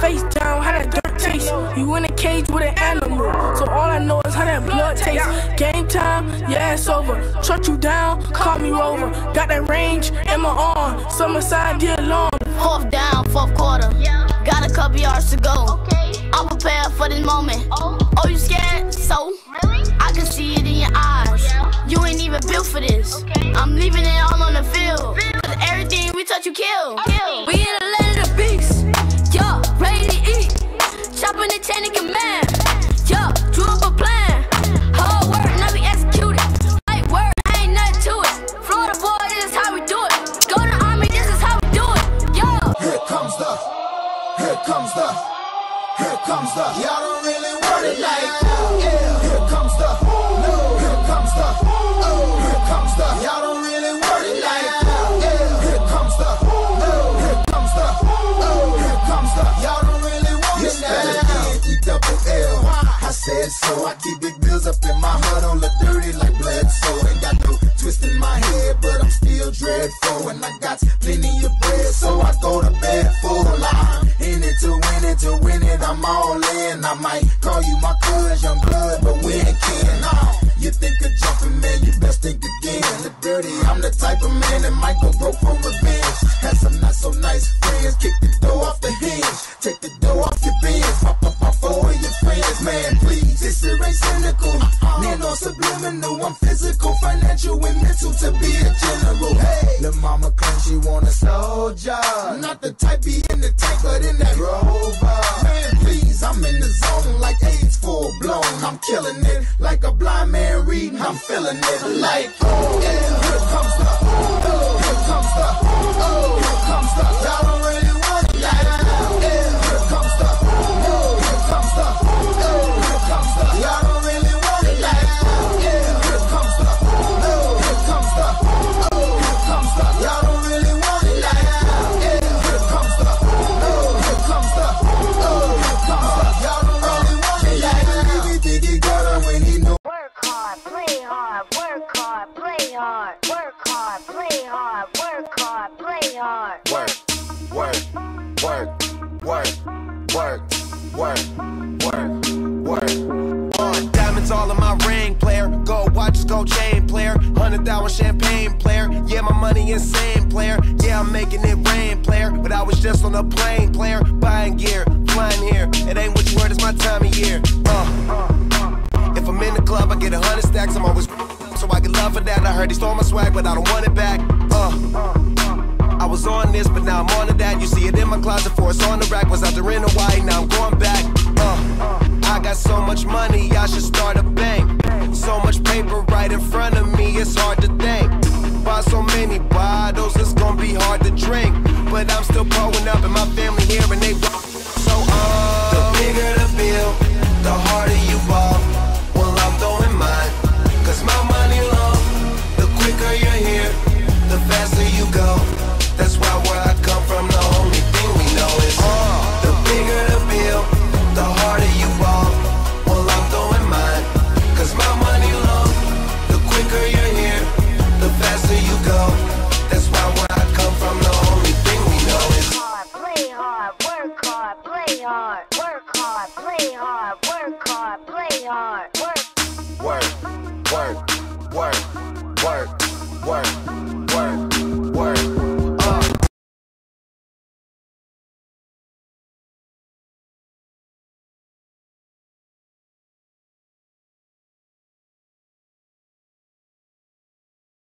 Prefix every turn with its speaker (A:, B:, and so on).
A: face down, how that dirt taste. You in a cage with an animal, so all I know is how that blood tastes. Game time, yeah, it's over. Shut you down, call me Rover. Got that range in my arm, summerside, the alarm.
B: Fourth down, fourth quarter. Got a couple yards to go. I'm prepared for this moment. Oh, you scared? So? I can see it in your eyes. You ain't even built for this. I'm leaving it all on the field. Cause everything we touch, you kill. We in the land of the beast. Yo, ready to eat. Chopping the chain of command. Yo, drew up a plan. Hard work, now we execute it. Light word, ain't nothing to it. Florida boy, this is how we do it. Go to the army, this is how we do it. Yo.
C: Here comes the. Y'all don't really want it like. Yeah. Here comes the. Y'all don't really want it like. Yeah. Here comes the. Y'all don't really want it like. E-double-L. I said so. I keep big bills up in my hood on the dirty like blood. So ain't got no twist in my head, but I'm still dreadful. And I got plenty of bread, so I go to bed full. I'm in it to win it, I'm all in. I might call you my cuz, young blood, but we ain't kin. You think of jumping, man, you best think again. The dirty, I'm the type of man that might go broke for revenge. Had some not so nice friends, kick the door off the hinge. Take the door off your bins, pop up my four of your friends. Man, please, this shit ain't cynical. Man, on subliminal, I'm physical, financial, and mental to be a general. Hey, the mama claims she want a soldier. Not the type be in the tank, but in that Rover. Man, please, I'm in the zone like AIDS full blown. I'm killing it like a blind man reading. I'm feeling it like, oh yeah. Here comes the, here comes the, here comes the. Y'all don't really want it like, yeah. Here comes the, here comes the, here comes the. Y'all don't really want it like, yeah. Here comes the, here comes the, here comes the. Y'all don't really want it like, yeah. Here comes the, here comes the, here comes the. Y'all don't really want it like, he think he got her when he know.
D: Work hard, play hard, work hard, play hard, work hard, play hard, work hard, play hard.
E: Work. Diamonds all in my ring, player. Gold watches, gold chain, player. 100,000 champagne, player. Yeah, my money insane, player. Yeah, I'm making it rain, player. But I was just on a plane, player. Buying gear, flying here. It ain't what you heard, it's my time of year. If I'm in the club, I get 100 stacks. I'm always so I get love for that. I heard he stole my swag, but I don't want it back. I was on this, but now I'm on to that. You see it in my closet, for it's on the rack. Was out there in Hawaii, now I'm going back. I got so much money, I should start a bank. So much paper right in front of me, it's hard to think. Buy so many bottles, it's gonna be hard to drink. But I'm still pulling up, and my family here, and they so the bigger the bill, the harder you ball. Well, I'm throwing mine, cause my money long. The quicker you're here, the faster you go.